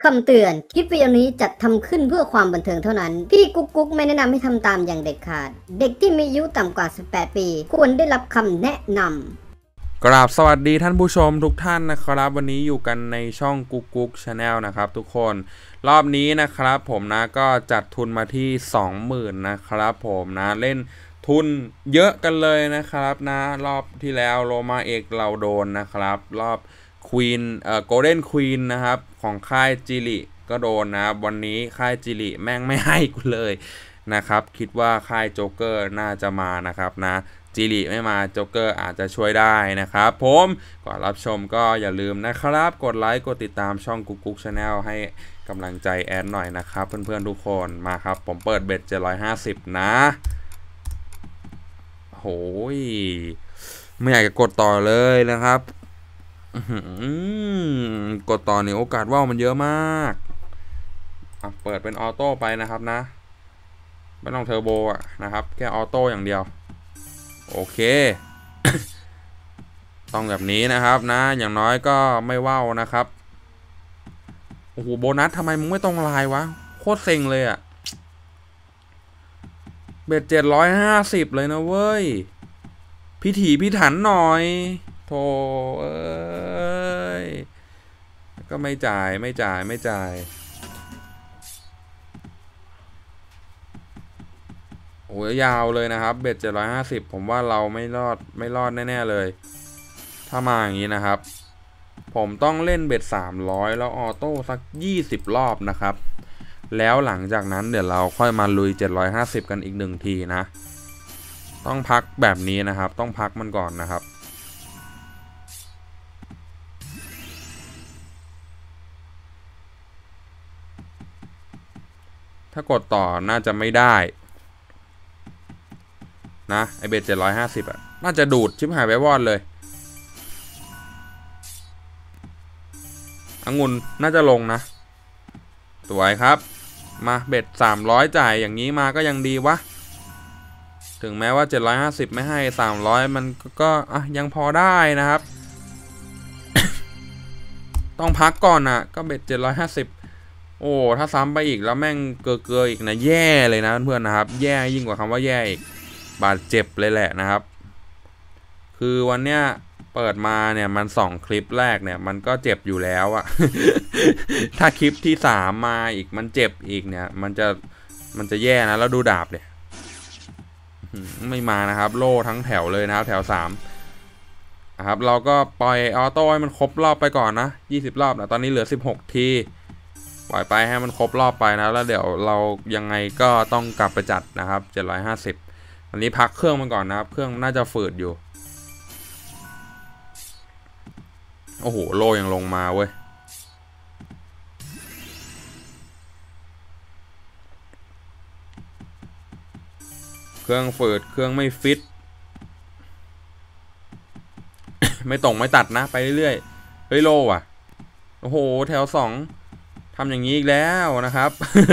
คำเตือนคลิปวิดีโอนี้จัดทำขึ้นเพื่อความบันเทิงเท่านั้นพี่กุ๊กไม่แนะนำให้ทำตามอย่างเด็ดขาดเด็กที่มีอายุต่ำกว่า18ปีควรได้รับคำแนะนำกราบสวัสดีท่านผู้ชมทุกท่านนะครับวันนี้อยู่กันในช่องกุ๊กชาแนลนะครับทุกคนรอบนี้นะครับผมนะก็จัดทุนมาที่ 20,000 นะครับผมนะเล่นทุนเยอะกันเลยนะครับนะรอบที่แล้วโรมาเอกเราโดนนะครับรอบควีนโกลเด้นควีนนะครับของค่ายจิริก็โดนนะวันนี้ค่ายจิริแม่งไม่ให้กูเลยนะครับคิดว่าค่ายโจ๊กเกอร์น่าจะมานะครับนะจิริไม่มาโจ๊กเกอร์อาจจะช่วยได้นะครับผมก่อนรับชมก็อย่าลืมนะครับกดไลค์กดติดตามช่องกุ๊กชาแนลให้กำลังใจแอดหน่อยนะครับเพื่อนๆทุกคนมาครับผมเปิดเบ็ด750นะโหยไม่อยากจะกดต่อเลยนะครับกดต่อเนี่ยโอกาสว่าวมันเยอะมากเปิดเป็นออโต้ไปนะครับนะไม่ต้องเทอร์โบนะครับแค่ออโต้อย่างเดียวโอเค ต้องแบบนี้นะครับนะอย่างน้อยก็ไม่ว่าวนะครับโอ้โหโบนัสทำไมมึงไม่ตรงลายวะโคตรเซ็งเลยอะเบ็ด750เลยนะเว้ยพิถีพิถันหน่อยโธ่เอ้ยก็ไม่จ่ายโอ้ยยาวเลยนะครับเบ็ด750ผมว่าเราไม่รอดแน่ๆเลยถ้ามาอย่างนี้นะครับผมต้องเล่นเบ็ด300แล้วออโต้สัก20รอบนะครับแล้วหลังจากนั้นเดี๋ยวเราค่อยมาลุย750กันอีก1ทีนะต้องพักแบบนี้นะครับต้องพักมันก่อนนะครับถ้ากดต่อน่าจะไม่ได้นะไอเบ็ด750น่าจะดูดชิบหายไปวอดเลยองุ่นน่าจะลงนะสวยครับมาเบ็ด300จ่ายอย่างนี้มาก็ยังดีวะถึงแม้ว่า750ไม่ให้300มันก็ยังพอได้นะครับ ต้องพักก่อนก็เบ็ด750โอ้ถ้าซ้ำไปอีกแล้วแม่งเกลืออีกนะแย่เลยนะเพื่อนๆนะครับแย่ยิ่งกว่าคำว่าแย่อีกบาดเจ็บเลยแหละนะครับคือวันเนี้ยเปิดมาเนี่ยมัน2คลิปแรกเนี่ยมันก็เจ็บอยู่แล้วถ้าคลิปที่3มาอีกมันเจ็บอีกเนี่ยมันจะแย่นะแล้วดูดาบเลยไม่มานะครับโล่ทั้งแถวเลยนะครับแถว3ครับเราก็ปล่อยออโต้ให้มันครบรอบไปก่อนนะ20รอบนะตอนนี้เหลือ16ทีปล่อยไปให้มันครบรอบไปนะแล้วเดี๋ยวเรายังไงก็ต้องกลับไปจัดนะครับ750อันนี้พักเครื่องมันก่อนนะครับเครื่องน่าจะฝืดอยู่โอ้โหโลยังลงมาเว้ยเครื่องฝืดเครื่องไม่ฟิต ไม่ตรงไม่ตัดนะไปเรื่อยๆเฮ้ยโลว่ะโอ้โหแถว2ทำอย่างนี้อีกแล้วนะครับ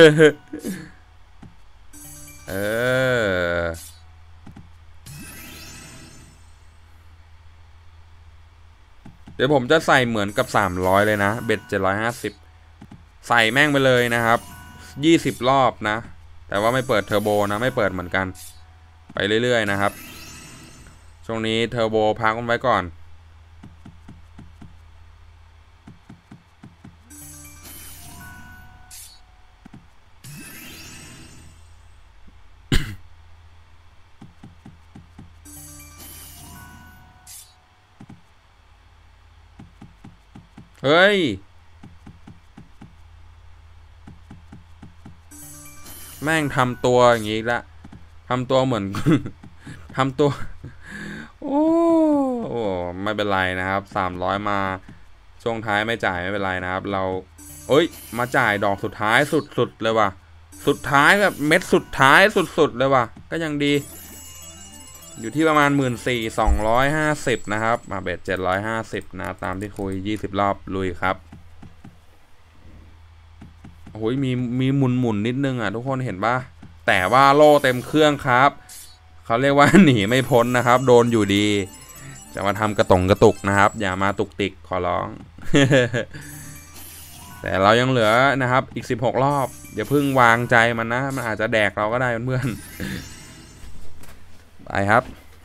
เดี๋ยวผมจะใส่เหมือนกับ300เลยนะเบ็ด750ใส่แม่งไปเลยนะครับ20รอบนะแต่ว่าไม่เปิดเทอร์โบนะไม่เปิดเหมือนกันไปเรื่อยๆนะครับช่วงนี้เทอร์โบพักไว้ก่อนเฮ้ยแม่งทำตัวอย่างงี้ละทำตัวเหมือน ทำตัวโอ้ไม่เป็นไรนะครับ300มาช่วงท้ายไม่จ่ายไม่เป็นไรนะครับเรามาจ่ายดอกสุดท้ายสุดเลยว่ะสุดท้ายแบบเม็ดสุดท้ายสุดเลยว่ะก็ยังดีอยู่ที่ประมาณ14,250นะครับมาเบ็ด750นะตามที่คุย20รอบลุยครับโอ้ยมีหมุนนิดนึงทุกคนเห็นป่ะแต่ว่าโล่เต็มเครื่องครับเขาเรียกว่า หนีไม่พ้นนะครับโดนอยู่ดีจะมาทำกระตุกนะครับอย่ามาตุกติกขอร้องแต่เรายังเหลือนะครับอีก16รอบอย่าเพิ่งวางใจมันนะมันอาจจะแดกเราก็ได้เพื่อนๆไปครับ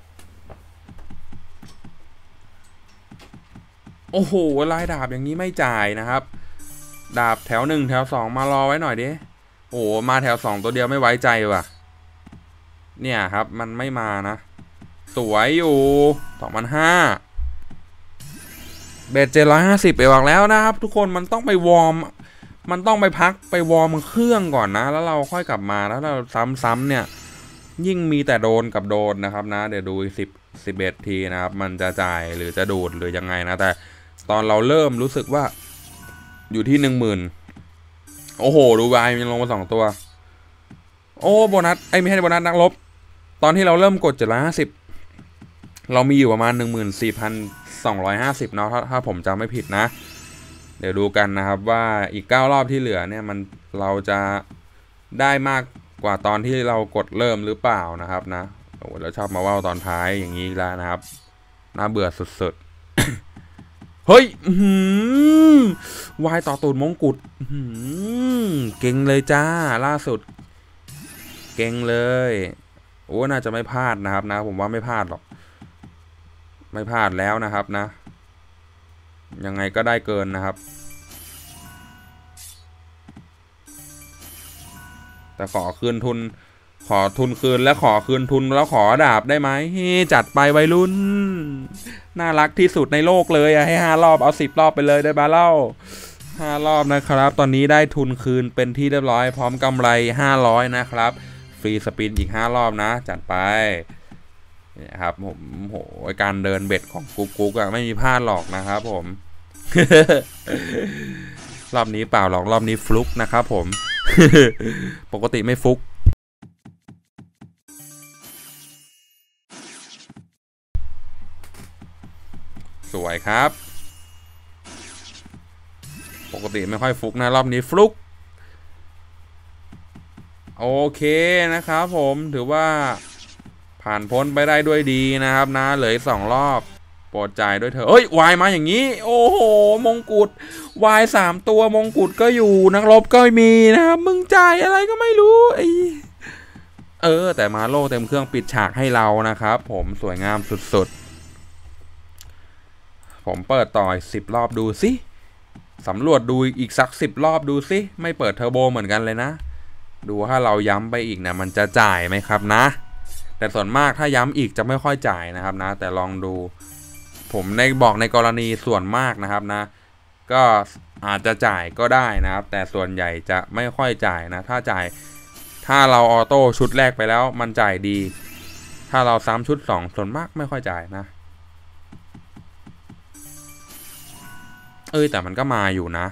โอ้โหลายดาบอย่างนี้ไม่จ่ายนะครับดาบแถว1แถว2มารอไว้หน่อยดิโอ้มาแถว2ตัวเดียวไม่ไว้ใจว่ะเนี่ยครับมันไม่มานะสวยอยู่2,500เบส750ไปวางแล้วนะครับทุกคนมันต้องไปวอร์มมันต้องไปพักไปวอร์มเครื่องก่อนนะแล้วเราค่อยกลับมาแล้วเราซ้ำๆเนี่ยยิ่งมีแต่โดนกับโดนนะครับนะเดี๋ยวดู11 ทีนะครับมันจะจ่ายหรือจะดูดหรือยังไงนะแต่ตอนเราเริ่มรู้สึกว่าอยู่ที่10,000โอ้โหดูวายมันลงมา2ตัวโอ้โบนัสไอ้ไม่ใช่โบนัสนักลบตอนที่เราเริ่มกด750เรามีอยู่ประมาณ14,250เนาะถ้าผมจำไม่ผิดนะเดี๋ยวดูกันนะครับว่าอีก9รอบที่เหลือเนี่ยเราจะได้มากกว่าตอนที่เรากดเริ่มหรือเปล่านะครับนะโอ้แล้วชอบมาว่าวตอนท้ายอย่างนี้แล้วนะครับน่าเบื่อสุดๆ เฮ้ยวายต่อตูดมงกุฎเก่งเลยจ้าล่าสุดเก่งเลยโอ้น่าจะไม่พลาดนะครับนะผมว่าไม่พลาดหรอกไม่พลาดแล้วนะครับนะยังไงก็ได้เกินนะครับแต่ขอคืนทุนขอทุนคืนและขอคืนทุนแล้วขอดาบได้ไหมจัดไปวัยรุ่นน่ารักที่สุดในโลกเลยให้5 รอบเอา10 รอบไปเลยได้บ้าเล่า5 รอบนะครับตอนนี้ได้ทุนคืนเป็นที่เรียบร้อยพร้อมกำไร500นะครับฟรีสปินอีก5 รอบนะจัดไปนี่ครับผมโหการเดินเบ็ดของกุ๊กอะไม่มีพลาดหรอกนะครับผม รอบนี้เปล่าหรอกรอบนี้ฟลุกนะครับผม ปกติไม่ฟลุกสวยครับปกติไม่ค่อยฟลุกนะรอบนี้ฟลุกโอเคนะครับผมถือว่าผ่านพ้นไปได้ด้วยดีนะครับนะเหลืออีก2 รอบโปรดจ่ายด้วยเถอะเอ้ยวายมาอย่างนี้โอ้โหมงกุฎวาย3 ตัวมงกุฎก็อยู่นักรบก็มีนะครับมึงจ่ายอะไรก็ไม่รู้แต่มาโล่เต็มเครื่องปิดฉากให้เรานะครับผมสวยงามสุดๆผมเปิดต่อ10 รอบดูสิสำรวจดูอีกสัก10 รอบดูสิไม่เปิดเทอร์โบเหมือนกันเลยนะดูถ้าเราย้ำไปอีกนะมันจะจ่ายไหมครับนะแต่ส่วนมากถ้าย้ำอีกจะไม่ค่อยจ่ายนะครับนะแต่ลองดูผมบอกในกรณีส่วนมากนะครับนะก็อาจจะจ่ายก็ได้นะครับแต่ส่วนใหญ่จะไม่ค่อยจ่ายนะถ้าเราออโต้ชุดแรกไปแล้วมันจ่ายดีถ้าเราซ้ำชุด2ส่วนมากไม่ค่อยจ่ายนะแต่มันก็มาอยู่นะ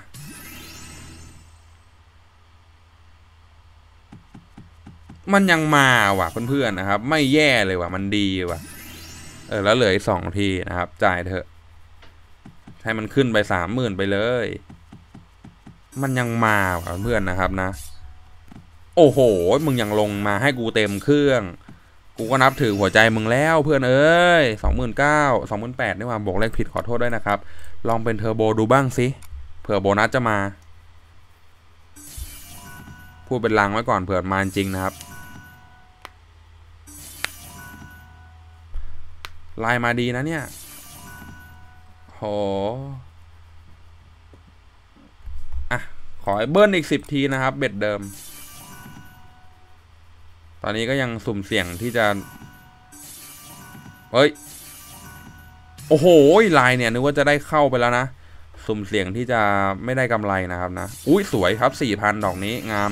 มันยังมาว่ะเพื่อนๆนะครับไม่แย่เลยว่ะมันดีว่ะแล้วเหลืออีก2 ทีนะครับจ่ายเถอะให้มันขึ้นไป30,000ไปเลยมันยังมาว่ะเพื่อนนะครับนะโอ้โหมึงยังลงมาให้กูเต็มเครื่องกูก็นับถือหัวใจมึงแล้วเพื่อน29,000 28,000นี่ว่าบอกเลขผิดขอโทษด้วยนะครับลองเป็นเทอร์โบดูบ้างสิเผื่อโบนัสจะมาพูดเป็นลางไว้ก่อนเผื่อมาจริงนะครับลายมาดีนะเนี่ยโหขอเบิ้ลอีก10 ทีนะครับเบ็ดเดิมตอนนี้ก็ยังสุ่มเสี่ยงที่จะโอ้โหลายเนี่ยนึกว่าจะได้เข้าไปแล้วนะสุ่มเสี่ยงที่จะไม่ได้กำไรนะครับนะอุ้ยสวยครับ 4,000 ดอกนี้งาม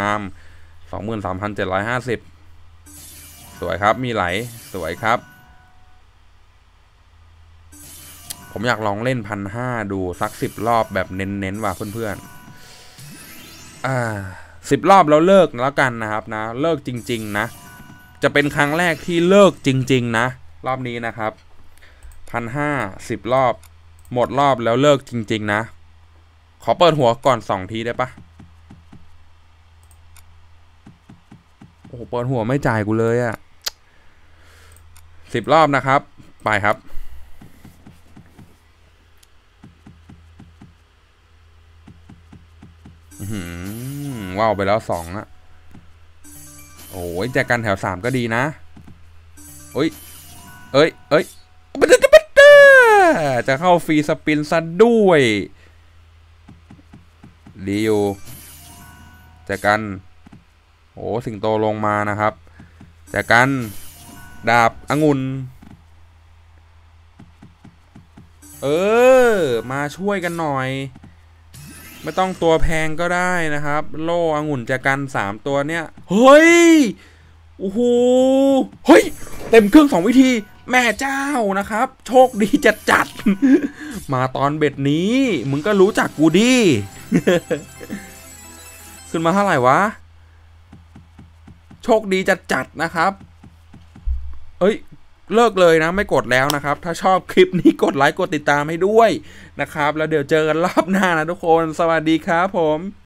23,750สวยครับมีไหลสวยครับผมอยากลองเล่น1,500ดูสัก10 รอบแบบเน้นๆว่ะเพื่อนๆ10 รอบแล้วเลิกแล้วกันนะครับนะเลิกจริงๆนะจะเป็นครั้งแรกที่เลิกจริงๆนะรอบนี้นะครับ1,500 10 รอบหมดรอบแล้วเลิกจริงๆนะขอเปิดหัวก่อน2 ทีได้ปะโอ้โหเปิดหัวไม่จ่ายกูเลยอะ10 รอบนะครับไปครับว่าวไปแล้ว2อะโอ้ยแจกันแถว3ก็ดีนะเอ้ยจะเข้าฟรีสปินซะด้วยดีอยู่แจกันโอ้สิงโตลงมานะครับแจกันดาบองุ่นมาช่วยกันหน่อยไม่ต้องตัวแพงก็ได้นะครับโล่องุ่นแจกัน3ตัวเนี้ยเฮ้ยโอ้โหเฮ้ยเต็มเครื่อง2วิธีแม่เจ้านะครับโชคดีจัด มาตอนเบ็ดนี้มึงก็รู้จักกูดิ ขึ้นมาเท่าไหร่วะโชคดีจัดนะครับเอ้ยเลิกเลยนะไม่กดแล้วนะครับถ้าชอบคลิปนี้กดไลค์กดติดตามให้ด้วยนะครับแล้วเดี๋ยวเจอกันรอบหน้านะทุกคนสวัสดีครับผม